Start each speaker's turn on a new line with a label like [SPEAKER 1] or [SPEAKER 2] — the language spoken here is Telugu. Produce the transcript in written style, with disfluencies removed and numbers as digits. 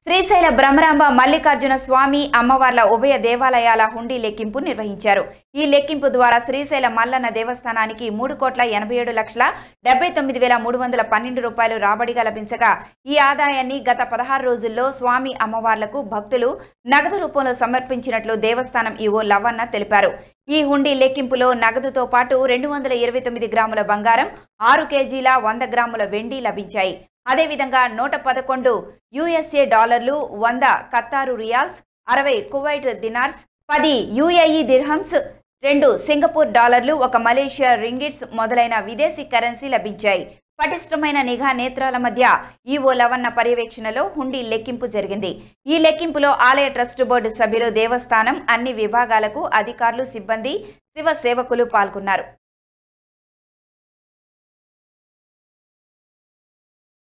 [SPEAKER 1] శ్రీశైల బ్రహ్మరాంబ మల్లికార్జున స్వామి అమ్మవార్ల ఉభయ దేవాలయాల హుండీ లెక్కింపు నిర్వహించారు. ఈ లెక్కింపు ద్వారా శ్రీశైల మల్లన్న దేవస్థానానికి 3,87,79,312 రూపాయలు రాబడిగా లభించగా, ఈ ఆదాయాన్ని గత 16 రోజుల్లో స్వామి అమ్మవార్లకు భక్తులు నగదు రూపంలో సమర్పించినట్లు దేవస్థానం ఈవో లవన్న తెలిపారు. ఈ హుండీ లెక్కింపులో నగదుతో పాటు 229 గ్రాముల బంగారం, 6 కేజీల 100 గ్రాముల వెండి లభించాయి. అదేవిధంగా 111 యుఎస్ఏ డాలర్లు, 100 Qatar riyals, 60 Kuwait dinars, 10 UAE dirhams, 2 Singapore డాలర్లు, 1 మలేషియా రింగిట్స్ మొదలైన విదేశీ కరెన్సీ లభించాయి. పటిష్టమైన నిఘా నేత్రాల మధ్య ఈవో లవన్న పర్యవేక్షణలో హుండీ లెక్కింపు జరిగింది. ఈ లెక్కింపులో ఆలయ ట్రస్ట్ బోర్డు సభ్యులు, దేవస్థానం అన్ని విభాగాలకు అధికారులు, సిబ్బంది, శివ సేవకులు పాల్గొన్నారు.